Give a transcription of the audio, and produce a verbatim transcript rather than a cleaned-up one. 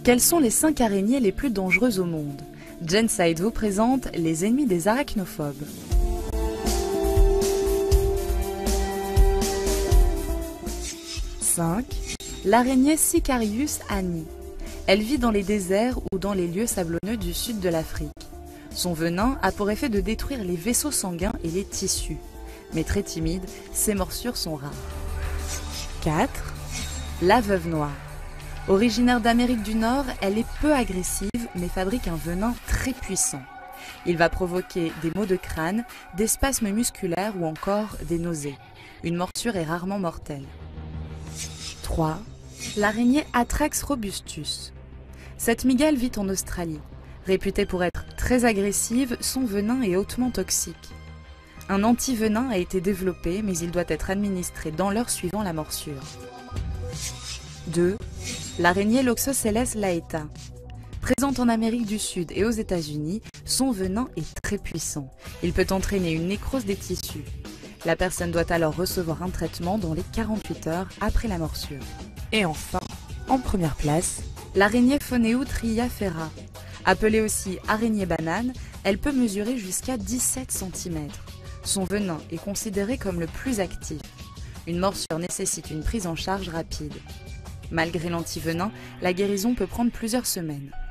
Quelles sont les cinq araignées les plus dangereuses au monde? Genside vous présente les ennemis des arachnophobes. cinq. L'araignée Sicarius anni. Elle vit dans les déserts ou dans les lieux sablonneux du sud de l'Afrique. Son venin a pour effet de détruire les vaisseaux sanguins et les tissus. Mais très timide, ses morsures sont rares. quatre. La veuve noire. Originaire d'Amérique du Nord, elle est peu agressive mais fabrique un venin très puissant. Il va provoquer des maux de crâne, des spasmes musculaires ou encore des nausées. Une morsure est rarement mortelle. trois. L'araignée Atrax robustus. Cette mygale vit en Australie. Réputée pour être très agressive, son venin est hautement toxique. Un antivenin a été développé, mais il doit être administré dans l'heure suivant la morsure. deux. L'araignée Loxosceles laeta. Présente en Amérique du Sud et aux États-Unis, son venin est très puissant. Il peut entraîner une nécrose des tissus. La personne doit alors recevoir un traitement dans les quarante-huit heures après la morsure. Et enfin, en première place, l'araignée Phoneutria ferra. Appelée aussi araignée banane, elle peut mesurer jusqu'à dix-sept centimètres. Son venin est considéré comme le plus actif. Une morsure nécessite une prise en charge rapide. Malgré l'antivenin, la guérison peut prendre plusieurs semaines.